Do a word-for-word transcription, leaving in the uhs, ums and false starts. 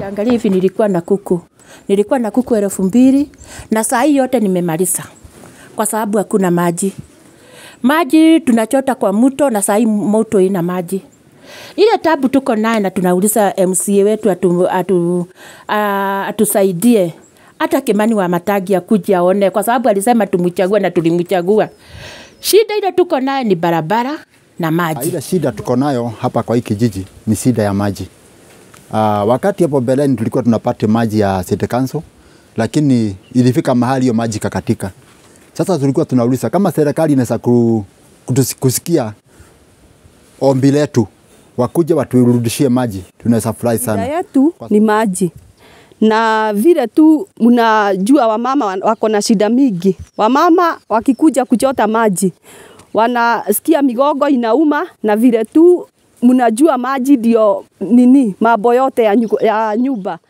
Ukiangalia hivi nilikuwa na kuku. Nilikuwa na kuku elfu mbili na saa hii yote nimemaliza. Kwa sababu hakuna maji. Maji tunachota kwa mto na saa hii moto ina maji. Ile tabu tuko naye na tunauliza M C A wetu atu, atu, uh, atusaidie. Hata Kimani wa Matagi akuje aone kwa sababu alisema tumchagua na tulimchagua. Shida ile tuko naye ni barabara na maji. Ile shida tuko nayo hapa kwa hii kijiji ni shida ya maji. Uh, wakati hapo mbeleni tulikuwa tunapata maji ya City Council, lakini ilifika mahali hiyo maji kakatika. Sasa tulikuwa tunauliza kama serikali inaweza kusikia ombi letu, wakuje waturudishie maji, tunaweza furahi sana. Shida yetu ni maji. Na vile tu mnajua wamama wako na shida mingi. Wamama wakikuja kuchota maji, wanasikia migogo inauma na vile tu mnajua maji ndio nini mambo yote ya nyumba.